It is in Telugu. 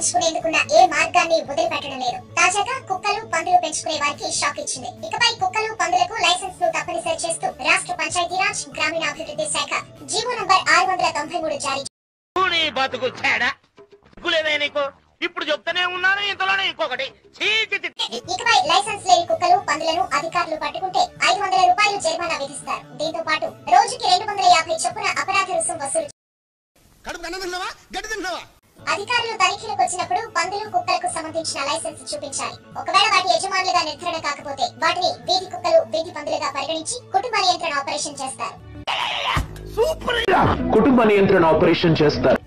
పెంచుకునేందుకున్న ఏ మార్గాన్ని వదిలిపెట్టడం లేదు. తాజాగా కుక్కలు పందులు పెంచుకునే వారికి షాక్ ఇచ్చింది. ఇకపై కుక్కలు పందులకు లైసెన్స్ ను తప్పనిసరి చేస్తూ రాష్ట్ర పంచాయతీరాజ్ గ్రామీణాభివృద్ధి శాఖ జీవో నంబర్ 693 జారీ. ఇప్పుడు చెప్తానే ఉన్నాను, ఇంతలోనే ఇంకొకటి. ఇకపై లైసెన్స్ లేని కుక్కలు పందులను అధికారులు పట్టుకుంటే 500 రూపాయలు జరిమానా విధిస్తారు. దీంతో పాటు రోజుకి 250 చొప్పున అపరాధ రుసుం వసూలు. అధికారులు తనిఖీలకు వచ్చినప్పుడు పందులు కుక్కలకు సంబంధించిన లైసెన్స్ చూపించాలి. ఒకవేళ వాటి యజమానులుగా నిర్ధారణ కాకపోతే వాటిని వీధి కుక్కలు వీధి పందులుగా పరిగణించి కుటుంబ నియంత్రణ ఆపరేషన్ చేస్తారు.